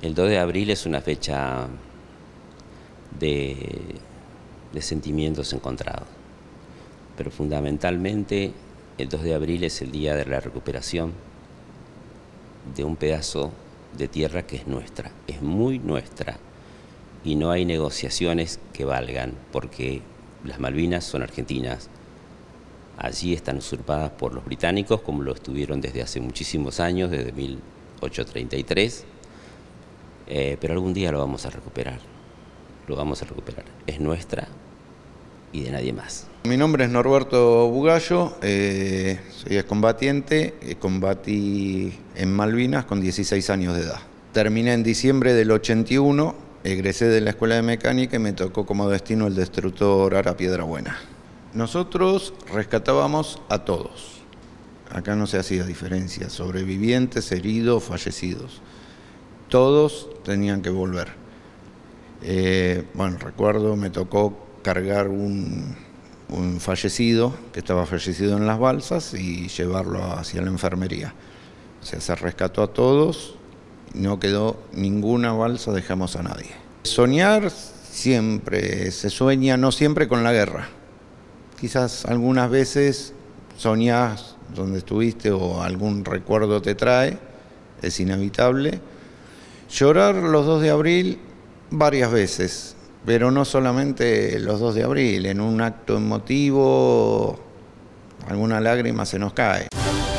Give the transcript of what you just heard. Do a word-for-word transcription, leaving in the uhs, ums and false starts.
El dos de abril es una fecha de, de sentimientos encontrados, pero fundamentalmente el dos de abril es el día de la recuperación de un pedazo de tierra que es nuestra, es muy nuestra, y no hay negociaciones que valgan, porque las Malvinas son argentinas. Allí están usurpadas por los británicos, como lo estuvieron desde hace muchísimos años, desde mil ochocientos treinta y tres, eh, pero algún día lo vamos a recuperar, lo vamos a recuperar. Es nuestra y de nadie más. Mi nombre es Norberto Bugallo, eh, soy excombatiente, eh, combatí en Malvinas con dieciséis años de edad. Terminé en diciembre del ochenta y uno, egresé de la Escuela de Mecánica y me tocó como destino el destructor Ara Piedrabuena. Nosotros rescatábamos a todos, acá no se hacía diferencia, sobrevivientes, heridos, fallecidos. Todos tenían que volver. Eh, bueno, recuerdo, me tocó cargar un, un fallecido, que estaba fallecido en las balsas, y llevarlo hacia la enfermería. O sea, se rescató a todos, no quedó ninguna balsa, dejamos a nadie. Soñar siempre, se sueña, no siempre con la guerra. Quizás algunas veces soñás donde estuviste o algún recuerdo te trae, es inevitable. Llorar los dos de abril varias veces, pero no solamente los dos de abril, en un acto emotivo alguna lágrima se nos cae.